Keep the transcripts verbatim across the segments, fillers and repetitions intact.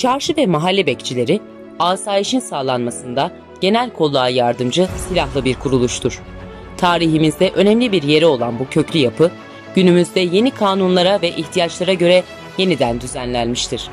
Çarşı ve mahalle bekçileri, asayişin sağlanmasında genel kolluğa yardımcı silahlı bir kuruluştur. Tarihimizde önemli bir yeri olan bu köklü yapı, günümüzde yeni kanunlara ve ihtiyaçlara göre yeniden düzenlenmiştir.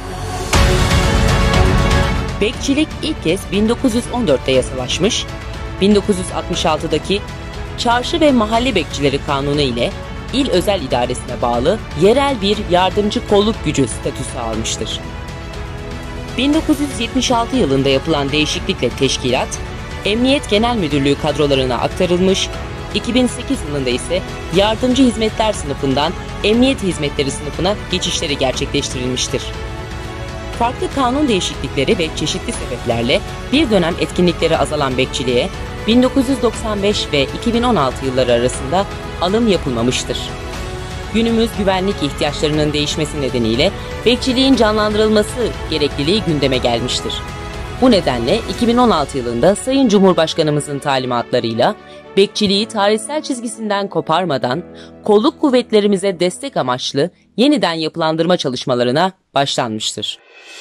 Bekçilik ilk kez bin dokuz yüz on dörtte yasalaşmış, bin dokuz yüz altmış altıdaki Çarşı ve Mahalle Bekçileri Kanunu ile İl Özel İdaresi'ne bağlı yerel bir yardımcı kolluk gücü statüsü almıştır. bin dokuz yüz yetmiş altı yılında yapılan değişiklikle teşkilat, Emniyet Genel Müdürlüğü kadrolarına aktarılmış, iki bin sekiz yılında ise Yardımcı Hizmetler sınıfından Emniyet Hizmetleri sınıfına geçişleri gerçekleştirilmiştir. Farklı kanun değişiklikleri ve çeşitli sebeplerle bir dönem etkinlikleri azalan bekçiliğe bin dokuz yüz doksan beş ve iki bin on altı yılları arasında alım yapılmamıştır. Günümüz güvenlik ihtiyaçlarının değişmesi nedeniyle bekçiliğin canlandırılması gerekliliği gündeme gelmiştir. Bu nedenle iki bin on altı yılında Sayın Cumhurbaşkanımızın talimatlarıyla bekçiliği tarihsel çizgisinden koparmadan kolluk kuvvetlerimize destek amaçlı yeniden yapılandırma çalışmalarına başlanmıştır.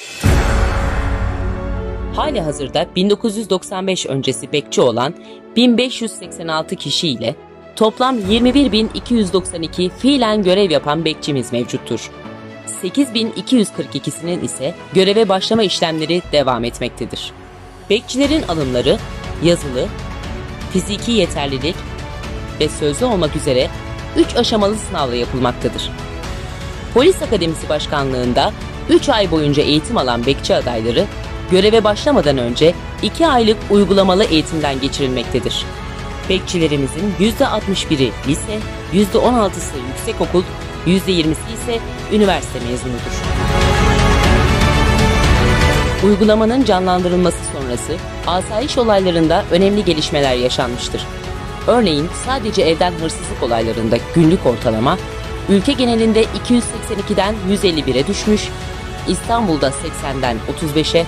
Halihazırda bin dokuz yüz doksan beş öncesi bekçi olan bin beş yüz seksen altı kişi ile toplam yirmi bir bin iki yüz doksan iki fiilen görev yapan bekçimiz mevcuttur. sekiz bin iki yüz kırk ikisinin ise göreve başlama işlemleri devam etmektedir. Bekçilerin alımları yazılı, fiziki yeterlilik ve sözlü olmak üzere üç aşamalı sınavla yapılmaktadır. Polis Akademisi Başkanlığında üç ay boyunca eğitim alan bekçi adayları göreve başlamadan önce iki aylık uygulamalı eğitimden geçirilmektedir. Bekçilerimizin yüzde altmış biri lise, yüzde on altısı yüksekokul, yüzde yirmisi ise üniversite mezunudur. Uygulamanın canlandırılması sonrası asayiş olaylarında önemli gelişmeler yaşanmıştır. Örneğin sadece evden hırsızlık olaylarında günlük ortalama ülke genelinde iki yüz seksen ikiden yüz elli bire düşmüş, İstanbul'da seksenden otuz beşe,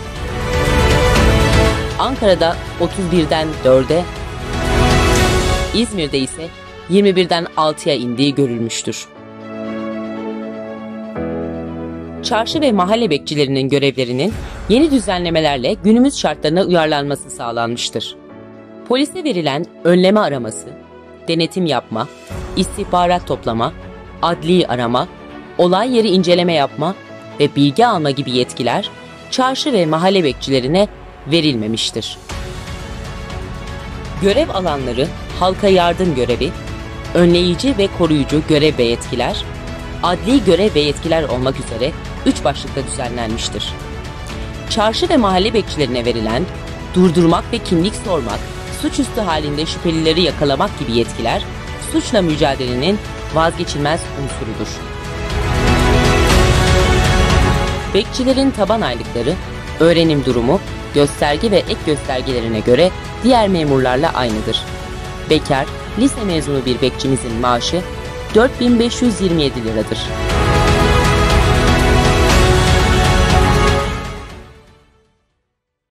Ankara'da otuz birden dörde, İzmir'de ise yirmi birden altıya indiği görülmüştür. Çarşı ve mahalle bekçilerinin görevlerinin yeni düzenlemelerle günümüz şartlarına uyarlanması sağlanmıştır. Polise verilen önleme araması, denetim yapma, istihbarat toplama, adli arama, olay yeri inceleme yapma ve bilgi alma gibi yetkiler çarşı ve mahalle bekçilerine verilmemiştir. Görev alanları halka yardım görevi, önleyici ve koruyucu görev ve yetkiler, adli görev ve yetkiler olmak üzere üç başlıkta düzenlenmiştir. Çarşı ve mahalle bekçilerine verilen durdurmak ve kimlik sormak, suçüstü halinde şüphelileri yakalamak gibi yetkiler, suçla mücadelenin vazgeçilmez unsurudur. Bekçilerin taban aylıkları, öğrenim durumu, gösterge ve ek göstergelerine göre diğer memurlarla aynıdır. Bekar, lise mezunu bir bekçimizin maaşı dört bin beş yüz yirmi yedi liradır.